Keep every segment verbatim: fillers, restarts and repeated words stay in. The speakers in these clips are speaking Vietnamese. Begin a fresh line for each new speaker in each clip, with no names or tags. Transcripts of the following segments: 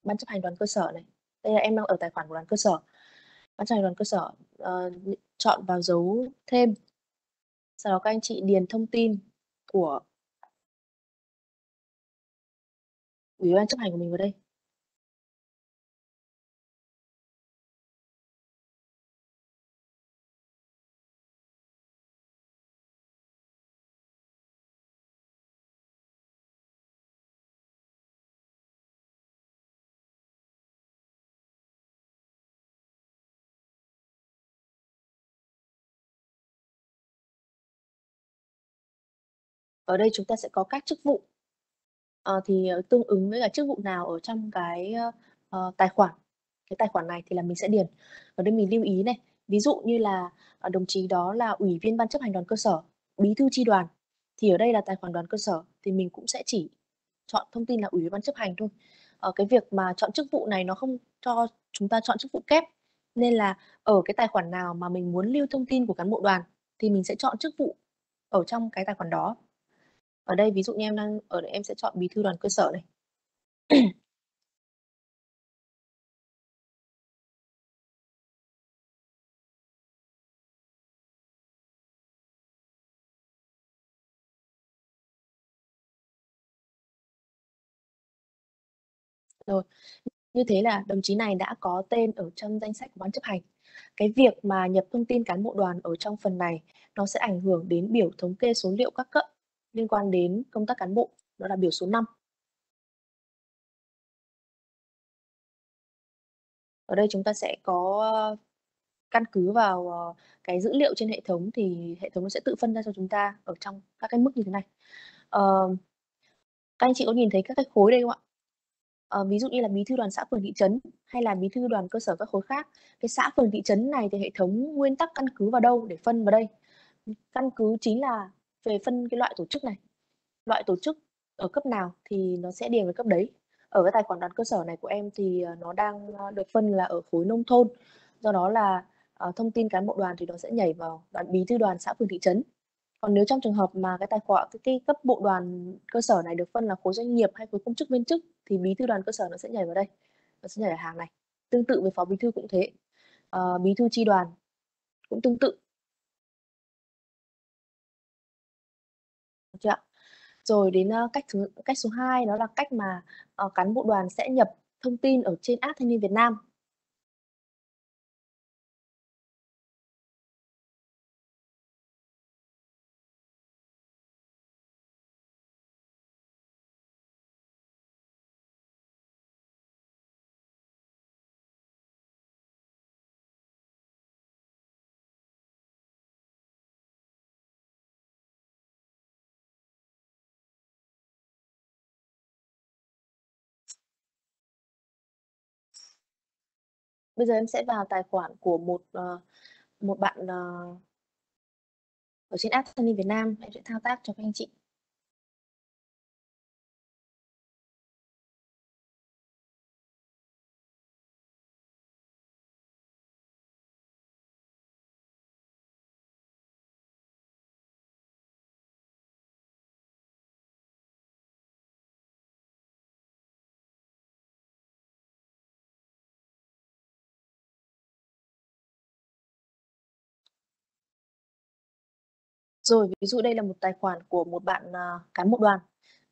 ban chấp hành đoàn cơ sở này. Đây là em đang ở tài khoản của đoàn cơ sở. Ban chấp hành đoàn cơ sở, ờ, chọn vào dấu thêm. Sau đó các anh chị điền thông tin của Ủy ban chấp hành của mình vào đây. Ở đây chúng ta sẽ có các chức vụ. Ờ, thì ờ, tương ứng với cả chức vụ nào ở trong cái ờ, tài khoản. Cái tài khoản này thì là mình sẽ điền. Ở đây mình lưu ý này, ví dụ như là ờ, đồng chí đó là ủy viên ban chấp hành đoàn cơ sở, bí thư chi đoàn, thì ở đây là tài khoản đoàn cơ sở thì mình cũng sẽ chỉ chọn thông tin là ủy viên ban chấp hành thôi. Ở cái việc mà chọn chức vụ này nó không cho chúng ta chọn chức vụ kép, nên là ở cái tài khoản nào mà mình muốn lưu thông tin của cán bộ đoàn thì mình sẽ chọn chức vụ ở trong cái tài khoản đó. Ở đây ví dụ như em đang ở đây, em sẽ chọn bí thư đoàn cơ sở này. Rồi, như thế là đồng chí này đã có tên ở trong danh sách của ban chấp hành. Cái việc mà nhập thông tin cán bộ đoàn ở trong phần này nó sẽ ảnh hưởng đến biểu thống kê số liệu các cấp liên quan đến công tác cán bộ, đó là biểu số năm. Ở đây chúng ta sẽ có căn cứ vào cái dữ liệu trên hệ thống thì hệ thống nó sẽ tự phân ra cho chúng ta ở trong các cái mức như thế này. Ờ, các anh chị có nhìn thấy các cái khối đây không ạ? Ờ, ví dụ như là bí thư đoàn xã phường thị trấn hay là bí thư đoàn cơ sở các khối khác. Cái xã phường thị trấn này thì hệ thống nguyên tắc căn cứ vào đâu để phân vào đây? Căn cứ chính là về phân cái loại tổ chức này. Loại tổ chức ở cấp nào thì nó sẽ điền vào cấp đấy. Ở cái tài khoản đoàn cơ sở này của em thì nó đang được phân là ở khối nông thôn. Do đó là uh, thông tin cán bộ đoàn thì nó sẽ nhảy vào đoàn bí thư đoàn xã phường thị trấn. Còn nếu trong trường hợp mà cái tài khoản cái, cái cấp bộ đoàn cơ sở này được phân là khối doanh nghiệp hay khối công chức viên chức thì bí thư đoàn cơ sở nó sẽ nhảy vào đây, nó sẽ nhảy vào hàng này. Tương tự với phó bí thư cũng thế, uh, bí thư chi đoàn cũng tương tự. Được chưa ạ? Rồi đến uh, cách thứ cách số hai đó là cách mà uh, cán bộ đoàn sẽ nhập thông tin ở trên app Thanh niên Việt Nam. Bây giờ em sẽ vào tài khoản của một uh, một bạn uh, ở trên app Thanh niên Việt Nam, em sẽ thao tác cho các anh chị. Rồi, ví dụ đây là một tài khoản của một bạn uh, cán bộ đoàn.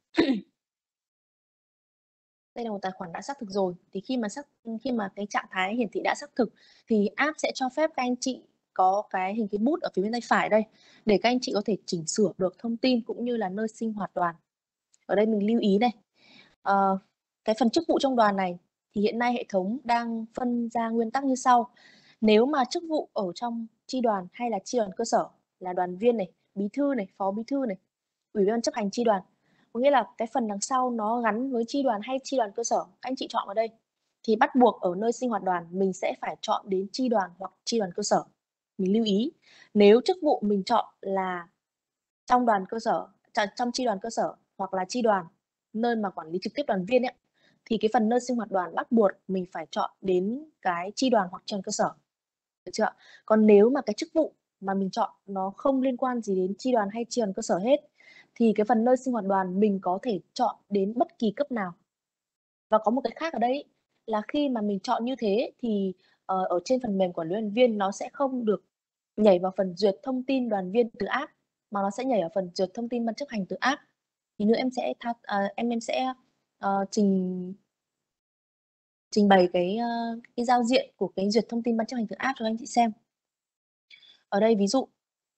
Đây là một tài khoản đã xác thực rồi, thì khi mà xác khi mà cái trạng thái hiển thị đã xác thực thì app sẽ cho phép các anh chị có cái hình cái bút ở phía bên tay phải đây để các anh chị có thể chỉnh sửa được thông tin cũng như là nơi sinh hoạt đoàn. Ở đây mình lưu ý này, uh, cái phần chức vụ trong đoàn này thì hiện nay hệ thống đang phân ra nguyên tắc như sau. Nếu mà chức vụ ở trong chi đoàn hay là chi đoàn cơ sở là đoàn viên này, bí thư này, phó bí thư này, ủy viên chấp hành chi đoàn, có nghĩa là cái phần đằng sau nó gắn với chi đoàn hay chi đoàn cơ sở, các anh chị chọn vào đây thì bắt buộc ở nơi sinh hoạt đoàn mình sẽ phải chọn đến chi đoàn hoặc chi đoàn cơ sở. Mình lưu ý, nếu chức vụ mình chọn là trong đoàn cơ sở, trong chi đoàn cơ sở hoặc là chi đoàn, nơi mà quản lý trực tiếp đoàn viên ấy, thì cái phần nơi sinh hoạt đoàn bắt buộc mình phải chọn đến cái chi đoàn hoặc chi đoàn cơ sở. Được chưa? Còn nếu mà cái chức vụ mà mình chọn nó không liên quan gì đến chi đoàn hay chi đoàn cơ sở hết thì cái phần nơi sinh hoạt đoàn mình có thể chọn đến bất kỳ cấp nào. Và có một cái khác ở đây, là khi mà mình chọn như thế thì, ờ, ở trên phần mềm quản lý đoàn viên nó sẽ không được nhảy vào phần duyệt thông tin đoàn viên từ app, mà nó sẽ nhảy ở phần duyệt thông tin ban chấp hành từ app. Tí nữa em sẽ thao à, em em sẽ, ờ, trình trình bày cái, ơ, cái giao diện của cái duyệt thông tin ban chấp hành từ app cho anh chị xem. Ở đây ví dụ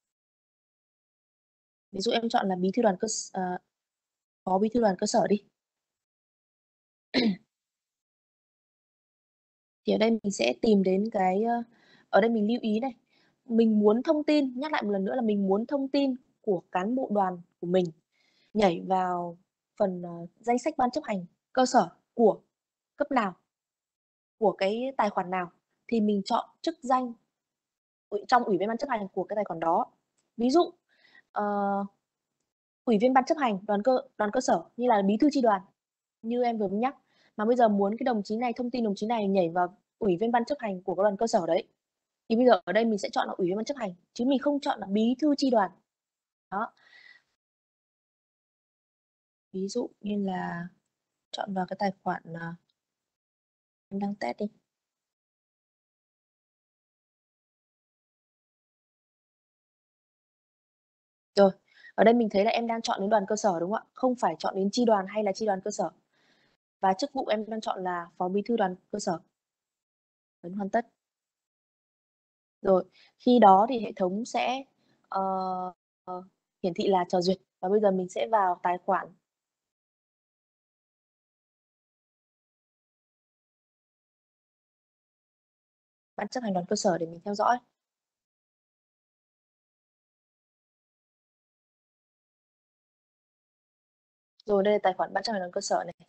ví dụ em chọn là bí thư đoàn cơ s ờ, phó bí thư đoàn cơ sở đi. Thì ở đây mình sẽ tìm đến cái, ơ ở đây mình lưu ý này, mình muốn thông tin, nhắc lại một lần nữa là mình muốn thông tin của cán bộ đoàn của mình nhảy vào phần, ờ, danh sách ban chấp hành cơ sở của cấp nào, của cái tài khoản nào thì mình chọn chức danh ủy trong ủy viên ban chấp hành của cái tài khoản đó. Ví dụ, ờ, ủy viên ban chấp hành đoàn cơ đoàn cơ sở như là bí thư chi đoàn, như em vừa mới nhắc, mà bây giờ muốn cái đồng chí này thông tin đồng chí này nhảy vào ủy viên ban chấp hành của cái đoàn cơ sở đấy, thì bây giờ ở đây mình sẽ chọn là ủy viên ban chấp hành, chứ mình không chọn là bí thư chi đoàn. Đó. Ví dụ như là chọn vào cái tài khoản, à em đăng test đi. Rồi, ở đây mình thấy là em đang chọn đến đoàn cơ sở, đúng không ạ? Không phải chọn đến chi đoàn hay là chi đoàn cơ sở. Và chức vụ em đang chọn là phó bí thư đoàn cơ sở. Ấn hoàn tất. Rồi, khi đó thì hệ thống sẽ, ờ, ờ, hiển thị là chờ duyệt và bây giờ mình sẽ vào tài khoản. Ban chấp hành đoàn cơ sở để mình theo dõi. Rồi đây là tài khoản ban chấp hành đoàn cơ sở này.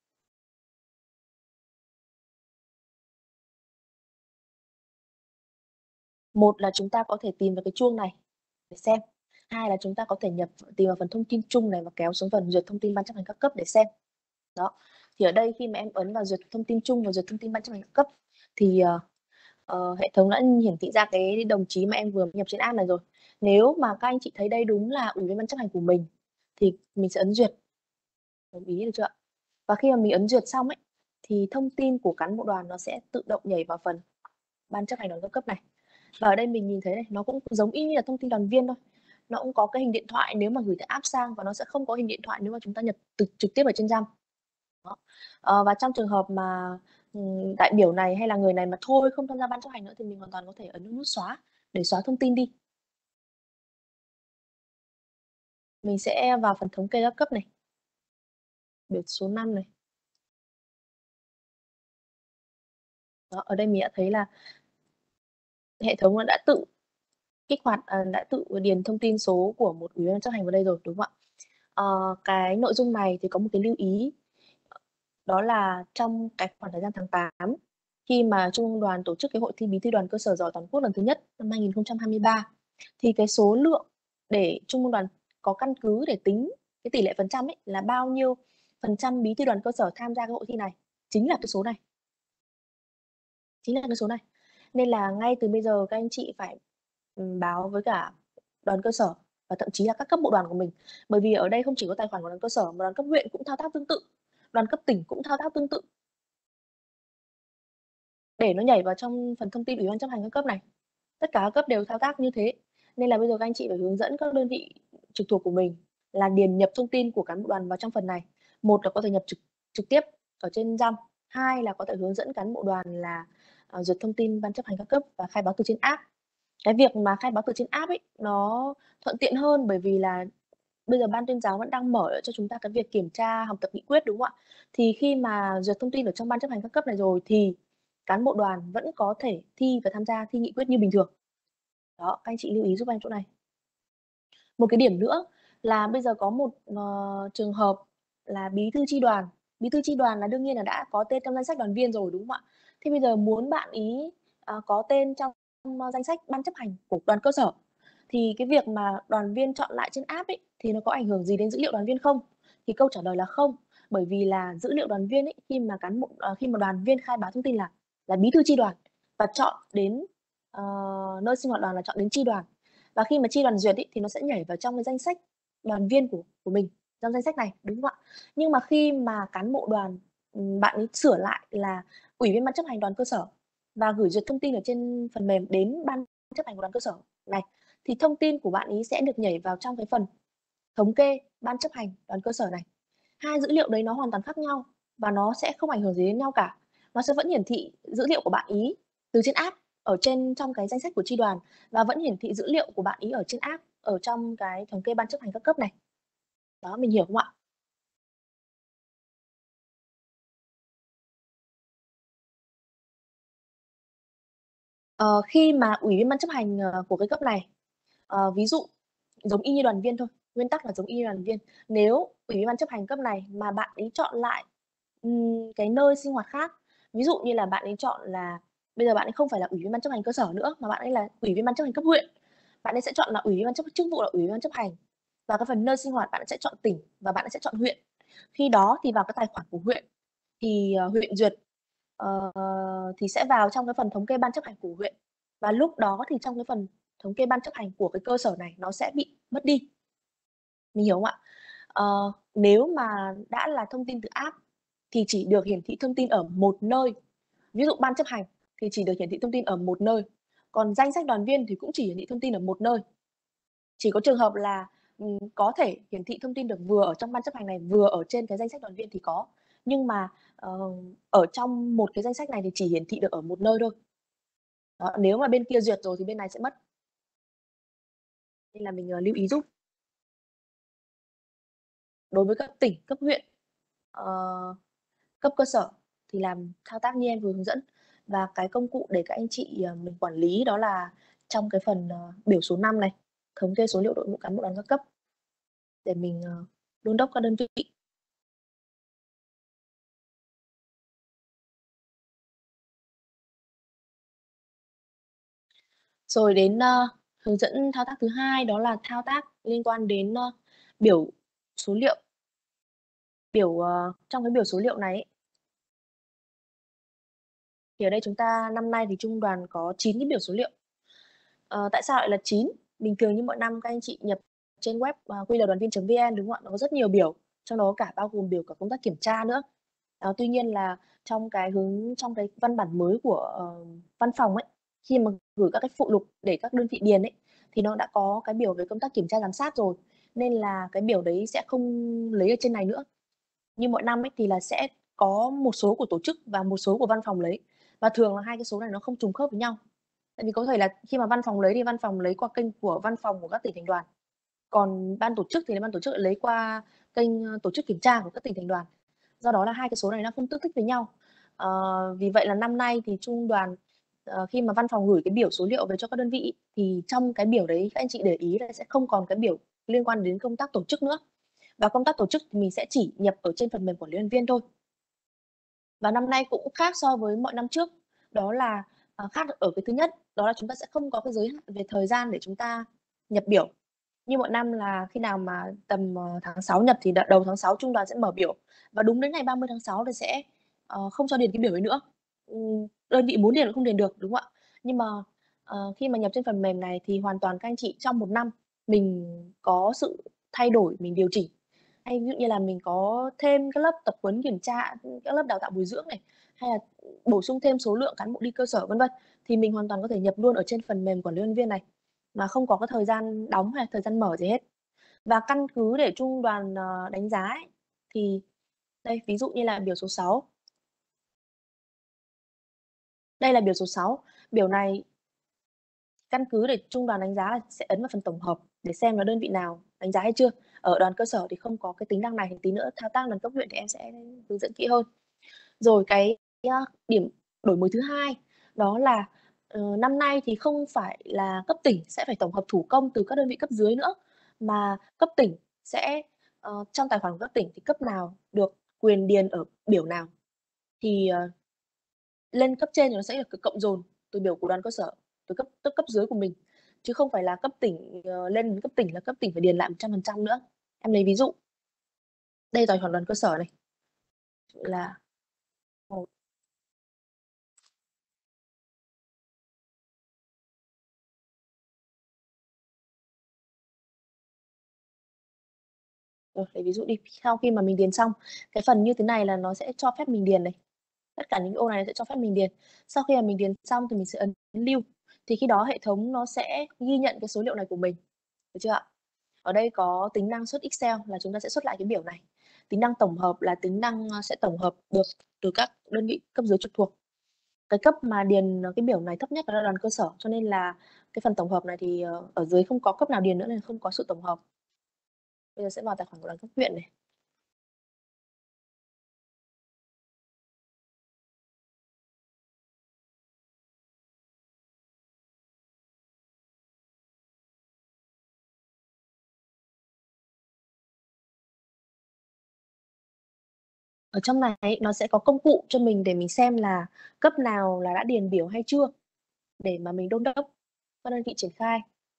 Một là chúng ta có thể tìm vào cái chuông này để xem. Hai là chúng ta có thể nhập tìm vào phần thông tin chung này và kéo xuống phần duyệt thông tin ban chấp hành các cấp để xem. Đó, thì ở đây khi mà em ấn vào duyệt thông tin chung và duyệt thông tin ban chấp hành các cấp thì, ờ, ờ, hệ thống đã hiển thị ra cái đồng chí mà em vừa nhập trên app này rồi. Nếu mà các anh chị thấy đây đúng là ủy viên ban chấp hành của mình thì mình sẽ ấn duyệt. Đồng ý được chưa ạ? Và khi mà mình ấn duyệt xong ấy, thì thông tin của cán bộ đoàn nó sẽ tự động nhảy vào phần ban chấp hành đoàn các cấp này. Và ở đây mình nhìn thấy này, nó cũng giống y như là thông tin đoàn viên thôi. Nó cũng có cái hình điện thoại nếu mà gửi từ app sang và nó sẽ không có hình điện thoại nếu mà chúng ta nhập trực trực tiếp ở trên Jam. Đó. Ờ, và trong trường hợp mà, ừm, đại biểu này hay là người này mà thôi không tham gia ban chấp hành nữa thì mình hoàn toàn có thể ấn nút xóa để xóa thông tin đi. Mình sẽ vào phần thống kê các cấp này. Biểu số năm này. Đó, ở đây mình đã thấy là hệ thống nó đã tự kích hoạt, à, đã tự điền thông tin số của một ủy viên ban chấp hành vào đây rồi, đúng không ạ? Ờ, cái nội dung này thì có một cái lưu ý, đó là trong cái khoảng thời gian tháng tám, khi mà Trung ương Đoàn tổ chức cái hội thi bí thư đoàn cơ sở giỏi toàn quốc lần thứ nhất năm hai nghìn không trăm hai mươi ba, thì cái số lượng để Trung ương Đoàn có căn cứ để tính cái tỷ lệ phần trăm ấy, là bao nhiêu phần trăm bí thư đoàn cơ sở tham gia cái hội thi này, chính là cái số này. Chính là cái số này. Nên là ngay từ bây giờ các anh chị phải, ừm, báo với cả đoàn cơ sở và thậm chí là các cấp bộ đoàn của mình. Bởi vì ở đây không chỉ có tài khoản của đoàn cơ sở mà đoàn cấp huyện cũng thao tác tương tự, đoàn cấp tỉnh cũng thao tác tương tự. Để nó nhảy vào trong phần thông tin Ủy ban chấp hành các cấp này. Tất cả các cấp đều thao tác như thế. Nên là bây giờ các anh chị phải hướng dẫn các đơn vị trực thuộc của mình là điền nhập thông tin của cán bộ đoàn vào trong phần này. Một là có thể nhập trực trực tiếp ở trên Jam, hai là có thể hướng dẫn cán bộ đoàn là, ờ, duyệt thông tin ban chấp hành các cấp và khai báo từ trên app. Cái việc mà khai báo từ trên app ấy, nó thuận tiện hơn bởi vì là bây giờ ban tuyên giáo vẫn đang mở cho chúng ta cái việc kiểm tra học tập nghị quyết, đúng không ạ? Thì khi mà duyệt thông tin ở trong ban chấp hành các cấp này rồi thì cán bộ đoàn vẫn có thể thi và tham gia thi nghị quyết như bình thường. Đó, các anh chị lưu ý giúp em chỗ này. Một cái điểm nữa là bây giờ có một, ờ, trường hợp là bí thư chi đoàn. Bí thư chi đoàn là đương nhiên là đã có tên trong danh sách đoàn viên rồi, đúng không ạ? Thế bây giờ muốn bạn ấy, ờ, có tên trong, ơ, danh sách ban chấp hành của đoàn cơ sở, thì cái việc mà đoàn viên chọn lại trên app ấy, thì nó có ảnh hưởng gì đến dữ liệu đoàn viên không? Thì câu trả lời là không, bởi vì là dữ liệu đoàn viên ấy, khi mà cán bộ ờ, khi mà đoàn viên khai báo thông tin là là bí thư chi đoàn và chọn đến, ờ, nơi sinh hoạt đoàn là chọn đến chi đoàn. Và khi mà chi đoàn duyệt ấy, thì nó sẽ nhảy vào trong cái danh sách đoàn viên của của mình, trong danh sách này, đúng không ạ? Nhưng mà khi mà cán bộ đoàn ừm, bạn ấy sửa lại là Ủy viên ban chấp hành đoàn cơ sở và gửi duyệt thông tin ở trên phần mềm đến ban chấp hành của đoàn cơ sở này, thì thông tin của bạn ấy sẽ được nhảy vào trong cái phần thống kê ban chấp hành đoàn cơ sở này. Hai dữ liệu đấy nó hoàn toàn khác nhau và nó sẽ không ảnh hưởng gì đến nhau cả. Nó sẽ vẫn hiển thị dữ liệu của bạn ấy từ trên app ở trên trong cái danh sách của chi đoàn và vẫn hiển thị dữ liệu của bạn ấy ở trên app ở trong cái thống kê ban chấp hành các cấp này. Đó, mình hiểu không ạ? Ờ, khi mà ủy viên ban chấp hành, ờ, của cái cấp này, ờ, ví dụ giống y như đoàn viên thôi, nguyên tắc là giống y như đoàn viên. Nếu ủy viên ban chấp hành cấp này mà bạn ấy chọn lại, ừm, cái nơi sinh hoạt khác, ví dụ như là bạn ấy chọn là bây giờ bạn ấy không phải là ủy viên ban chấp hành cơ sở nữa, mà bạn ấy là ủy viên ban chấp hành cấp huyện, bạn ấy sẽ chọn là ủy viên ban chấp chức vụ là ủy viên ban chấp hành. Và cái phần nơi sinh hoạt bạn ấy sẽ chọn tỉnh và bạn ấy sẽ chọn huyện. Khi đó thì vào cái tài khoản của huyện thì, ờ, huyện duyệt, ờ, thì sẽ vào trong cái phần thống kê ban chấp hành của huyện. Và lúc đó thì trong cái phần thống kê ban chấp hành của cái cơ sở này nó sẽ bị mất đi. Mình hiểu không ạ? Ờ, nếu mà đã là thông tin từ app thì chỉ được hiển thị thông tin ở một nơi. Ví dụ ban chấp hành thì chỉ được hiển thị thông tin ở một nơi, còn danh sách đoàn viên thì cũng chỉ hiển thị thông tin ở một nơi. Chỉ có trường hợp là, ừm, có thể hiển thị thông tin được vừa ở trong ban chấp hành này, vừa ở trên cái danh sách đoàn viên thì có. Nhưng mà, ờ, ở trong một cái danh sách này thì chỉ hiển thị được ở một nơi thôi. Đó, nếu mà bên kia duyệt rồi thì bên này sẽ mất. Nên là mình, ờ, lưu ý giúp. Đối với cấp tỉnh, cấp huyện, ờ, cấp cơ sở thì làm thao tác như em vừa hướng dẫn. Và cái công cụ để các anh chị, ờ, mình quản lý đó là trong cái phần, ờ, biểu số năm này, thống kê số liệu đội ngũ cán bộ đoàn các cấp để mình, ờ, đôn đốc các đơn vị. Rồi đến, ơ, hướng dẫn thao tác thứ hai đó là thao tác liên quan đến, ơ, biểu số liệu. Biểu, ờ, trong cái biểu số liệu này ấy thì ở đây chúng ta năm nay thì trung đoàn có chín cái biểu số liệu. Ờ, tại sao lại là chín? Bình thường như mọi năm các anh chị nhập trên web, ờ, quy lờ đoàn viên.vn, đúng không ạ? Nó có rất nhiều biểu, trong đó cả bao gồm biểu cả công tác kiểm tra nữa. Ờ, tuy nhiên là trong cái hướng trong cái văn bản mới của, ờ, văn phòng ấy, khi mà gửi các cái phụ lục để các đơn vị điền ấy, thì nó đã có cái biểu về công tác kiểm tra giám sát rồi, nên là cái biểu đấy sẽ không lấy ở trên này nữa. Như mọi năm ấy thì là sẽ có một số của tổ chức và một số của văn phòng lấy, và thường là hai cái số này nó không trùng khớp với nhau. Tại vì có thể là khi mà văn phòng lấy thì văn phòng lấy qua kênh của văn phòng của các tỉnh thành đoàn, còn ban tổ chức thì là ban tổ chức lại lấy qua kênh, ơ, tổ chức kiểm tra của các tỉnh thành đoàn. Do đó là hai cái số này nó không tương thích với nhau. Ờ, vì vậy là năm nay thì trung đoàn, ờ, khi mà văn phòng gửi cái biểu số liệu về cho các đơn vị ấy, thì trong cái biểu đấy các anh chị để ý là sẽ không còn cái biểu liên quan đến công tác tổ chức nữa. Và công tác tổ chức thì mình sẽ chỉ nhập ở trên phần mềm quản lý đoàn viên thôi. Và năm nay cũng khác so với mọi năm trước, đó là, ờ, khác ở cái thứ nhất, đó là chúng ta sẽ không có cái giới hạn về thời gian để chúng ta nhập biểu. Như mọi năm là khi nào mà tầm, ờ, tháng sáu nhập thì đ đầu tháng sáu trung đoàn sẽ mở biểu, và đúng đến ngày ba mươi tháng sáu thì sẽ, ờ, không cho điền cái biểu ấy nữa. Ừm, đơn vị muốn điền cũng không điền được, đúng không ạ? Nhưng mà, ờ, khi mà nhập trên phần mềm này thì hoàn toàn các anh chị trong một năm mình có sự thay đổi, mình điều chỉnh. Hay ví dụ như là mình có thêm các lớp tập huấn kiểm tra, các lớp đào tạo bồi dưỡng này, hay là, bổ sung thêm số lượng cán bộ đi cơ sở, vân vân, thì mình hoàn toàn có thể nhập luôn ở trên phần mềm quản lý đoàn viên này, mà không có cái thời gian đóng hay thời gian mở gì hết. Và căn cứ để trung đoàn, ờ, đánh giá ấy, thì đây, ví dụ như là biểu số sáu. Đây là biểu số sáu, biểu này căn cứ để trung đoàn đánh giá là sẽ ấn vào phần tổng hợp để xem là đơn vị nào đánh giá hay chưa. Ở đoàn cơ sở thì không có cái tính năng này, thì tí nữa thao tác đoàn cấp huyện thì em sẽ hướng dẫn kỹ hơn. Rồi cái, a, điểm đổi mới thứ hai đó là, ờ, năm nay thì không phải là cấp tỉnh sẽ phải tổng hợp thủ công từ các đơn vị cấp dưới nữa, mà cấp tỉnh sẽ, ờ, trong tài khoản của cấp tỉnh thì cấp nào được quyền điền ở biểu nào thì, ờ, lên cấp trên thì nó sẽ được c cộng dồn từ biểu của đoàn cơ sở, từ cấp cấp cấp dưới của mình, chứ không phải là cấp tỉnh, ờ, lên đến cấp tỉnh là cấp tỉnh phải điền lại một trăm phần trăm nữa. Em lấy ví dụ. Đây tài khoản đoàn cơ sở này. Là một Rồi, lấy ví dụ đi, sau khi mà mình điền xong, cái phần như thế này là nó sẽ cho phép mình điền này. Tất cả những ô này nó sẽ cho phép mình điền. Sau khi mà mình điền xong thì mình sẽ ấn lưu, thì khi đó hệ thống nó sẽ ghi nhận cái số liệu này của mình, được chưa ạ? Ở đây có tính năng xuất Excel là chúng ta sẽ xuất lại cái biểu này. Tính năng tổng hợp là tính năng, ơ, sẽ tổng hợp được từ các đơn vị cấp dưới trực thuộc. Cái cấp mà điền, ờ, cái biểu này thấp nhất đó là đoàn cơ sở, cho nên là cái phần tổng hợp này thì, ờ, ở dưới không có cấp nào điền nữa nên không có sự tổng hợp. Bây giờ sẽ vào tài khoản của đoàn cấp huyện này. Ở trong này ấy, nó sẽ có công cụ cho mình để mình xem là cấp nào là đã điền biểu hay chưa, để mà mình đôn đốc các đơn vị triển khai.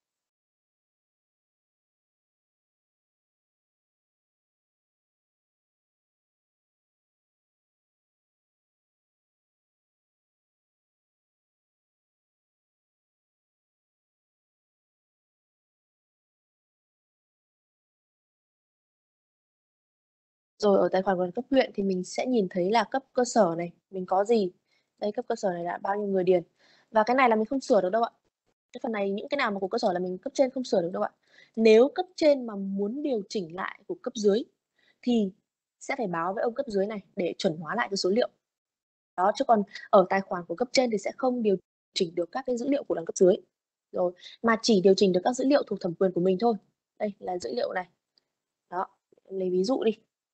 Rồi ở tài khoản của cấp huyện thì mình sẽ nhìn thấy là cấp cơ sở này, mình có gì. Đây, cấp cơ sở này là bao nhiêu người điền. Và cái này là mình không sửa được đâu ạ. Cái phần này những cái nào mà của cơ sở là mình cấp trên không sửa được đâu ạ. Nếu cấp trên mà muốn điều chỉnh lại của cấp dưới thì sẽ phải báo với ông cấp dưới này để chuẩn hóa lại cái số liệu. Đó, chứ còn ở tài khoản của cấp trên thì sẽ không điều chỉnh được các cái dữ liệu của đằng cấp dưới. Rồi, mà chỉ điều chỉnh được các dữ liệu thuộc thẩm quyền của mình thôi. Đây là dữ liệu này. Đó, lấy ví dụ đi.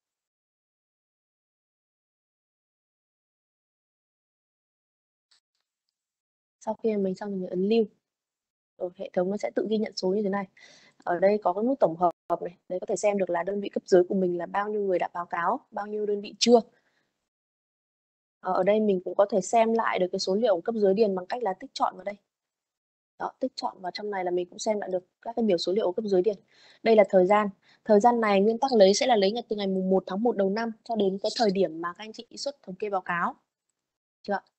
Sau khi mà mình xong mình ấn lưu. Rồi hệ thống nó sẽ tự ghi nhận số như thế này. Ở đây có cái nút tổng hợp này, đấy có thể xem được là đơn vị cấp dưới của mình là bao nhiêu người đã báo cáo, bao nhiêu đơn vị chưa. Ờ, ở đây mình cũng có thể xem lại được cái số liệu của cấp dưới điền bằng cách là tích chọn vào đây. Đó, tích chọn vào trong này là mình cũng xem lại được các cái biểu số liệu của cấp dưới điền. Đây là thời gian. Thời gian này nguyên tắc lấy sẽ là lấy từ ngày mùng một tháng một đầu năm cho đến cái thời điểm mà các anh chị xuất thống kê báo cáo. Chưa ạ?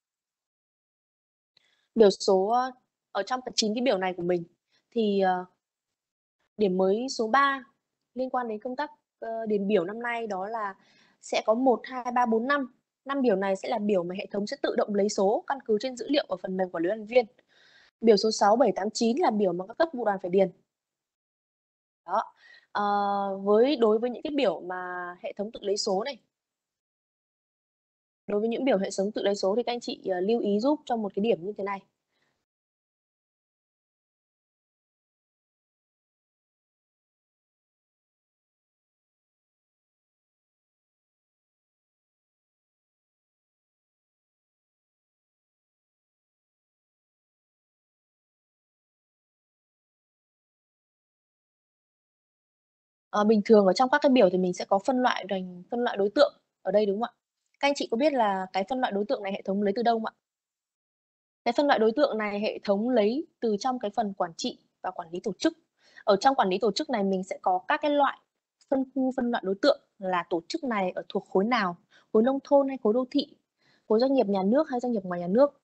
Biểu số ở trong cái chín cái biểu này của mình thì ờ, điểm mới số ba liên quan đến công tác uh, điền biểu năm nay đó là sẽ có một, hai, ba, bốn, năm. năm biểu này sẽ là biểu mà hệ thống sẽ tự động lấy số căn cứ trên dữ liệu ở phần mềm quản lý đoàn viên. Biểu số sáu, bảy, tám, chín là biểu mà các cấp vụ đoàn phải điền. Đó. À, với đối với những cái biểu mà hệ thống tự lấy số này, đối với những biểu hệ thống tự lấy số thì các anh chị uh, lưu ý giúp cho một cái điểm như thế này. Ờ, bình thường ở trong các cái biểu thì mình sẽ có phân loại thành phân loại đối tượng ở đây, đúng không ạ? Các anh chị có biết là cái phân loại đối tượng này hệ thống lấy từ đâu không ạ? Cái phân loại đối tượng này hệ thống lấy từ trong cái phần quản trị và quản lý tổ chức. Ở trong quản lý tổ chức này mình sẽ có các cái loại phân khu phân loại đối tượng là tổ chức này ở thuộc khối nào, khối nông thôn hay khối đô thị, khối doanh nghiệp nhà nước hay doanh nghiệp ngoài nhà nước.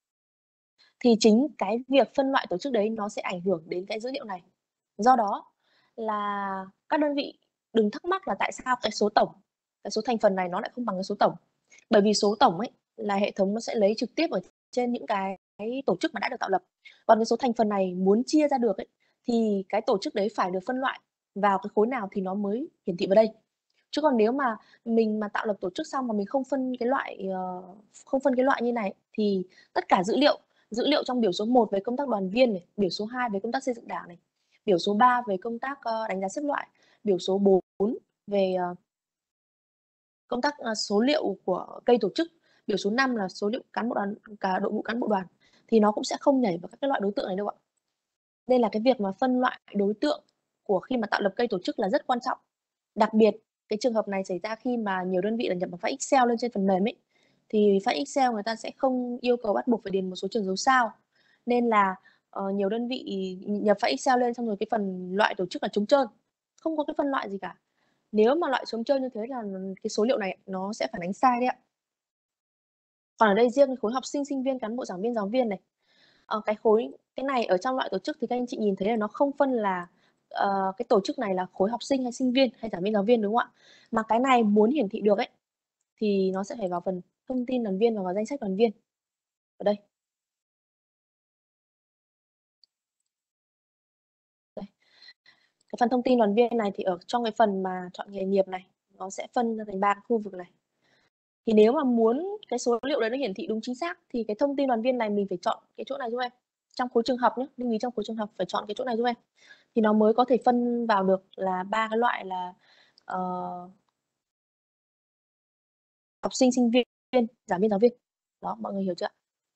Thì chính cái việc phân loại tổ chức đấy nó sẽ ảnh hưởng đến cái dữ liệu này. Do đó là các đơn vị đừng thắc mắc là tại sao cái số tổng, cái số thành phần này nó lại không bằng cái số tổng. Bởi vì số tổng ấy là hệ thống nó sẽ lấy trực tiếp ở trên những cái tổ chức mà đã được tạo lập. Còn cái số thành phần này muốn chia ra được ấy, thì cái tổ chức đấy phải được phân loại vào cái khối nào thì nó mới hiển thị vào đây. Chứ còn nếu mà mình mà tạo lập tổ chức xong mà mình không phân cái loại uh, không phân cái loại như này thì tất cả dữ liệu dữ liệu trong biểu số một về công tác đoàn viên này, biểu số hai về công tác xây dựng đảng này, biểu số ba về công tác uh, đánh giá xếp loại, biểu số bốn về uh, công tác uh, số liệu của cây tổ chức, biểu số năm là số liệu cán bộ đoàn cả đội ngũ cán bộ đoàn thì nó cũng sẽ không nhảy vào các cái loại đối tượng này đâu ạ. Đây là cái việc mà phân loại đối tượng của khi mà tạo lập cây tổ chức là rất quan trọng. Đặc biệt cái trường hợp này xảy ra khi mà nhiều đơn vị là nhập một file Excel lên trên phần mềm ấy, thì file Excel người ta sẽ không yêu cầu bắt buộc phải điền một số trường dấu sao. Nên là uh, nhiều đơn vị nhập file Excel lên xong rồi cái phần loại tổ chức là trống trơn, không có cái phân loại gì cả. Nếu mà loại trống trơn như thế là cái số liệu này nó sẽ phản ánh sai đấy ạ. Còn ở đây riêng khối học sinh, sinh viên, cán bộ, giảng viên, giáo viên này, ờ, cái khối cái này ở trong loại tổ chức thì các anh chị nhìn thấy là nó không phân là ờ, cái tổ chức này là khối học sinh hay sinh viên hay giảng viên, giáo viên, đúng không ạ? Mà cái này muốn hiển thị được ấy, thì nó sẽ phải vào phần thông tin đoàn viên và vào danh sách đoàn viên. Ở đây. Đây. Cái phần thông tin đoàn viên này thì ở trong cái phần mà chọn nghề nghiệp này, nó sẽ phân ra thành ba khu vực này. Thì nếu mà muốn cái số liệu đấy nó hiển thị đúng chính xác thì cái thông tin đoàn viên này mình phải chọn cái chỗ này giúp em. Trong khối trường học nhé, lưu ý trong khối trường học phải chọn cái chỗ này giúp em. Thì nó mới có thể phân vào được là ba cái loại là uh, học sinh, sinh viên, giảng viên, giáo viên. Đó, mọi người hiểu chưa?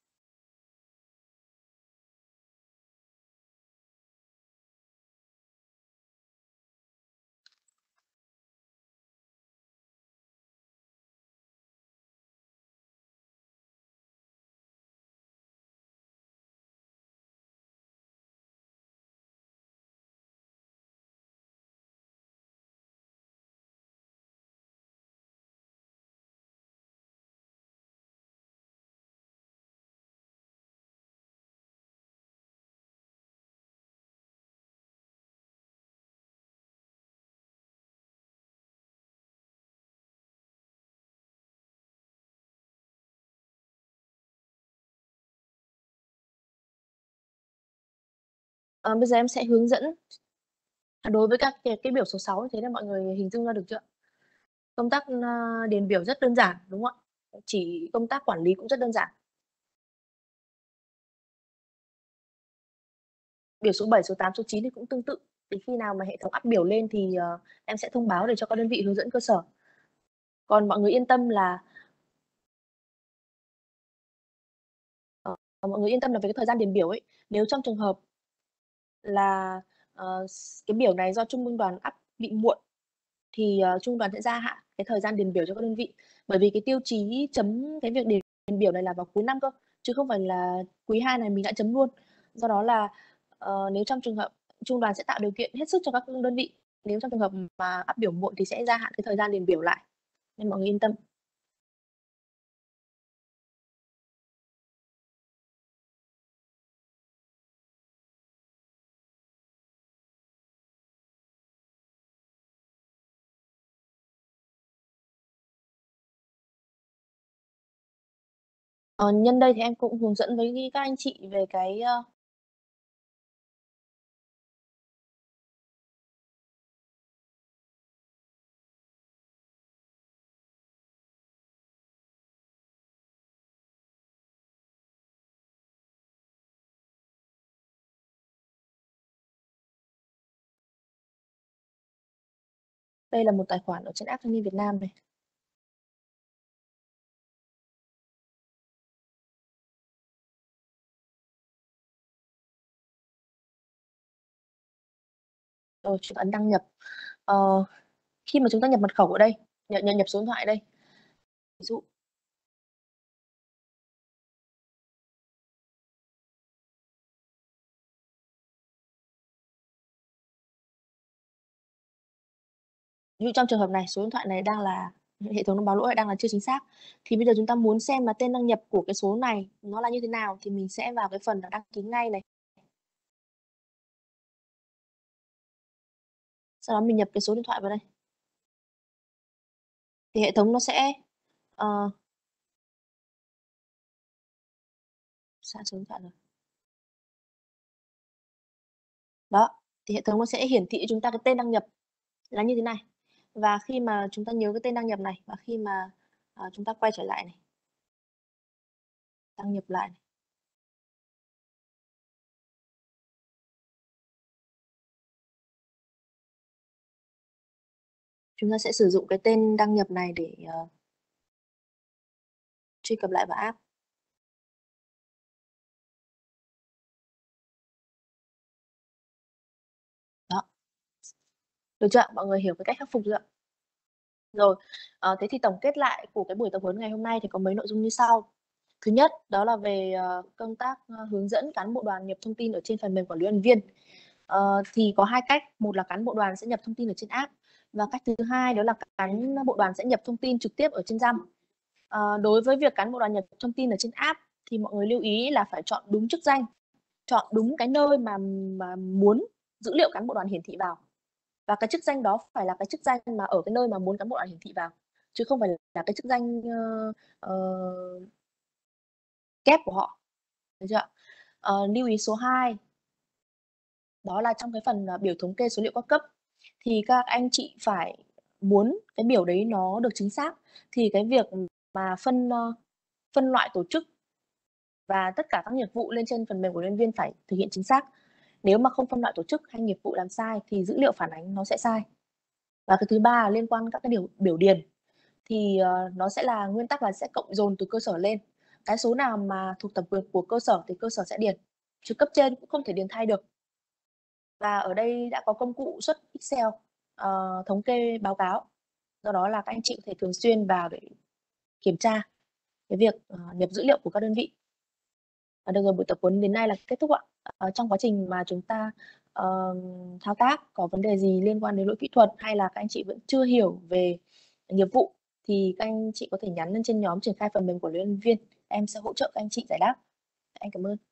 À, bây giờ em sẽ hướng dẫn đối với các cái, cái biểu số sáu, thế là mọi người hình dung ra được chưa? Công tác uh, điền biểu rất đơn giản, đúng không ạ? Chỉ công tác quản lý cũng rất đơn giản. Biểu số bảy, số tám, số chín thì cũng tương tự. Thì khi nào mà hệ thống up biểu lên thì uh, em sẽ thông báo để cho các đơn vị hướng dẫn cơ sở. Còn mọi người yên tâm là uh, mọi người yên tâm là về cái thời gian điền biểu ấy, nếu trong trường hợp là uh, cái biểu này do trung ương đoàn up bị muộn thì uh, trung đoàn sẽ gia hạn cái thời gian điền biểu cho các đơn vị, bởi vì cái tiêu chí chấm cái việc điền biểu này là vào cuối năm cơ, chứ không phải là quý hai này mình đã chấm luôn. Do đó là uh, nếu trong trường hợp trung đoàn sẽ tạo điều kiện hết sức cho các đơn vị, nếu trong trường hợp mà áp biểu muộn thì sẽ gia hạn cái thời gian điền biểu lại, nên mọi người yên tâm. Ờ, nhân đây thì em cũng hướng dẫn với các anh chị về cái uh, đây là một tài khoản ở trên app Thanh niên Việt Nam này. Rồi chúng ta ấn đăng nhập. Ờ, khi mà chúng ta nhập mật khẩu ở đây, nhập, nhập số điện thoại ở đây, ví dụ ví dụ trong trường hợp này số điện thoại này đang là hệ thống nó báo lỗi đang là chưa chính xác, thì bây giờ chúng ta muốn xem là tên đăng nhập của cái số này nó là như thế nào thì mình sẽ vào cái phần là đăng ký ngay này, sau đó mình nhập cái số điện thoại vào đây thì hệ thống nó sẽ uh, xa số điện thoại rồi. Đó, thì hệ thống nó sẽ hiển thị cho chúng ta cái tên đăng nhập là như thế này, và khi mà chúng ta nhớ cái tên đăng nhập này và khi mà uh, chúng ta quay trở lại này, đăng nhập lại này, chúng ta sẽ sử dụng cái tên đăng nhập này để uh, truy cập lại vào app. Đó, được chưa? Mọi người hiểu cái cách khắc phục chưa? Rồi, ờ, thế thì tổng kết lại của cái buổi tập huấn ngày hôm nay thì có mấy nội dung như sau. Thứ nhất, đó là về uh, công tác uh, hướng dẫn cán bộ đoàn nhập thông tin ở trên phần mềm quản lý đoàn viên. Uh, thì có hai cách, một là cán bộ đoàn sẽ nhập thông tin ở trên app, và cách thứ hai đó là cán bộ đoàn sẽ nhập thông tin trực tiếp ở trên giam. Uh, đối với việc cán bộ đoàn nhập thông tin ở trên app thì mọi người lưu ý là phải chọn đúng chức danh, chọn đúng cái nơi mà mà muốn dữ liệu cán bộ đoàn hiển thị vào. Và cái chức danh đó phải là cái chức danh mà ở cái nơi mà muốn cán bộ đoàn hiển thị vào, chứ không phải là cái chức danh, ơ, ờ kép của họ, được chưa ạ? Ờ, lưu ý số hai đó là trong cái phần, ờ, biểu thống kê số liệu các cấp, thì các anh chị phải muốn cái biểu đấy nó được chính xác, thì cái việc mà phân, ơ, phân loại tổ chức và tất cả các nghiệp vụ lên trên phần mềm của nhân viên phải thực hiện chính xác. Nếu mà không phân loại tổ chức hay nghiệp vụ làm sai thì dữ liệu phản ánh nó sẽ sai. Và cái thứ ba là liên quan các cái điều biểu điền, thì, ờ, nó sẽ là nguyên tắc là sẽ cộng dồn từ cơ sở lên. Cái số nào mà thuộc thẩm quyền của cơ sở thì cơ sở sẽ điền, chứ cấp trên cũng không thể điền thay được. Và ở đây đã có công cụ xuất Excel, ờ, thống kê báo cáo. Do đó là các anh chị có thể thường xuyên vào để kiểm tra cái việc, ờ, nhập dữ liệu của các đơn vị. À, được rồi, buổi tập huấn đến nay là kết thúc ạ. Ờ, trong quá trình mà chúng ta, ờ, thao tác có vấn đề gì liên quan đến lỗi kỹ thuật hay là các anh chị vẫn chưa hiểu về nghiệp vụ thì các anh chị có thể nhắn lên trên nhóm triển khai phần mềm của nhân viên, em sẽ hỗ trợ các anh chị giải đáp. Em cảm ơn.